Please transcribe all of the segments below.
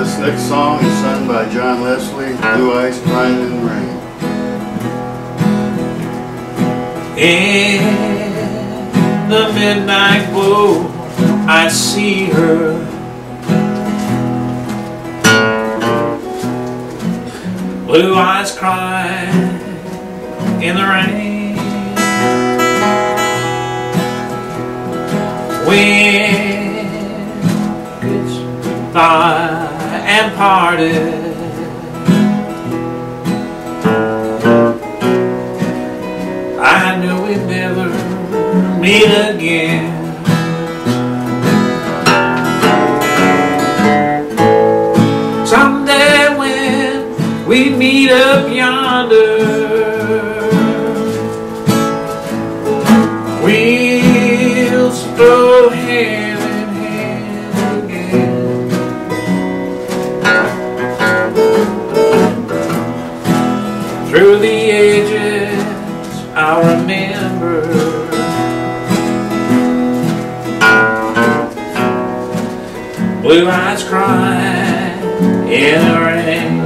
This next song is sung by John Leslie, Blue Eyes Crying in the Rain. In the midnight glow, I see her, blue eyes crying in the rain. When goodbye and parted, I knew we'd never meet again. Someday when we meet up yonder, we'll stroll hand in hand again. Through the ages I'll remember blue eyes crying in the rain.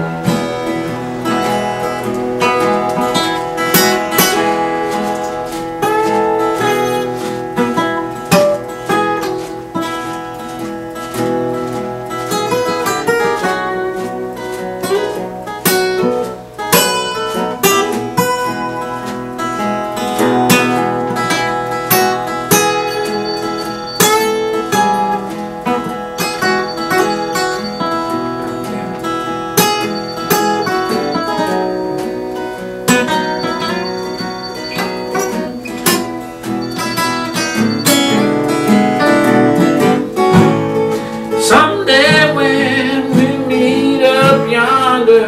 Someday when we meet up yonder,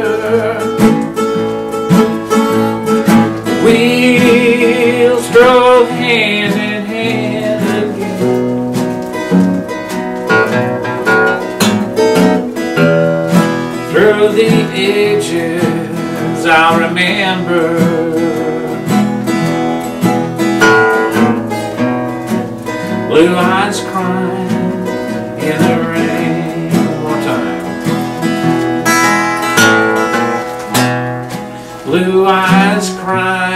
we'll stroll hand in hand again. Through the ages I'll remember blue eyes crying in the rain. One more time. Blue eyes crying